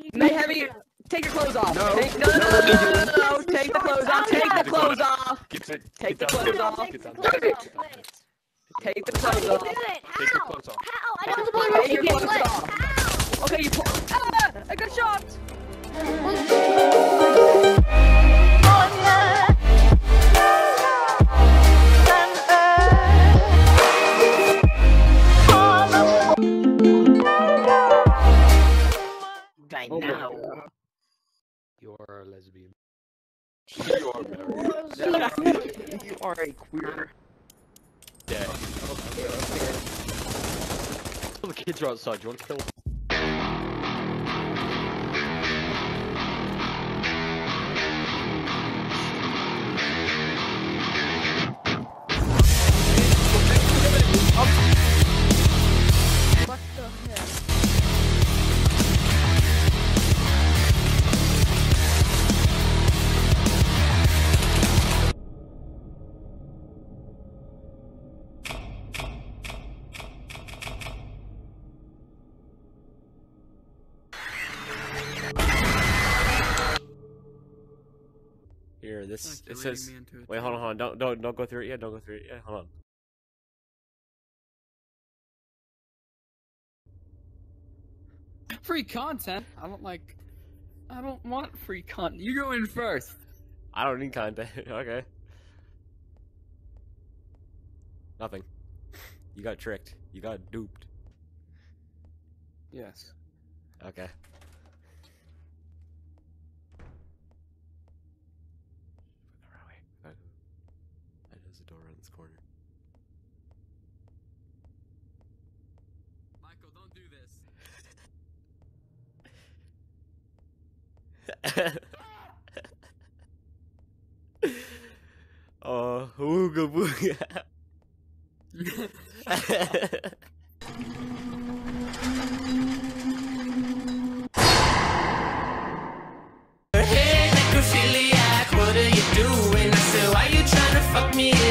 May Heavy, take your clothes off. No. No. Take the clothes off. Take the clothes off. Take the clothes off. Get down. Take the clothes off. Take your clothes off. How? I Take don't your know. clothes off. Okay, you pull. Ah! I got shot. I know. You're a lesbian. You are married. You are a queer. Dead. The kids are outside. Do you want to kill them? What the heck? Here, this it says. Wait, hold on. Don't go through it yet. Don't go through it yet. Hold on. Free content? I don't want free content. You go in first. I don't need content. Okay. Nothing. You got tricked. You got duped. Yes. Okay. There's a door around this corner. Michael, don't do this. Oh, ooga booga. Hey, necrophiliac, what are you doing? I said, why you trying to fuck me?